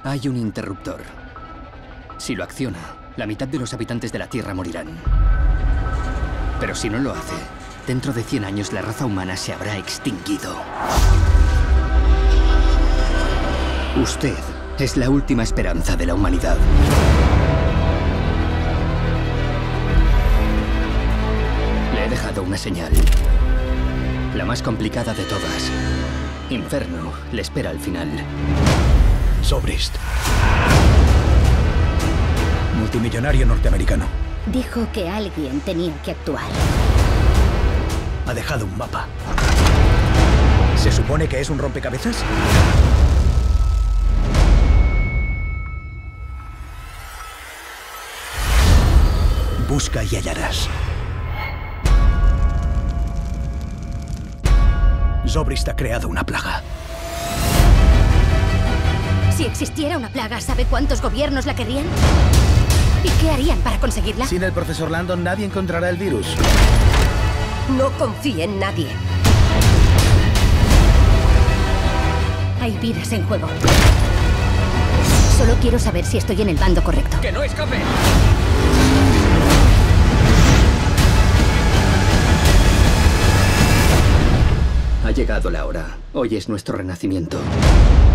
Hay un interruptor. Si lo acciona, la mitad de los habitantes de la Tierra morirán. Pero si no lo hace, dentro de 100 años la raza humana se habrá extinguido. Usted es la última esperanza de la humanidad. Le he dejado una señal. La más complicada de todas. Inferno le espera al final. Zobrist. Multimillonario norteamericano. Dijo que alguien tenía que actuar. Ha dejado un mapa. ¿Se supone que es un rompecabezas? Busca y hallarás. Zobrist ha creado una plaga. Si existiera una plaga, ¿sabe cuántos gobiernos la querrían? ¿Y qué harían para conseguirla? Sin el profesor Landon nadie encontrará el virus. No confíe en nadie. Hay vidas en juego. Solo quiero saber si estoy en el bando correcto. ¡Que no escape! Ha llegado la hora. Hoy es nuestro renacimiento.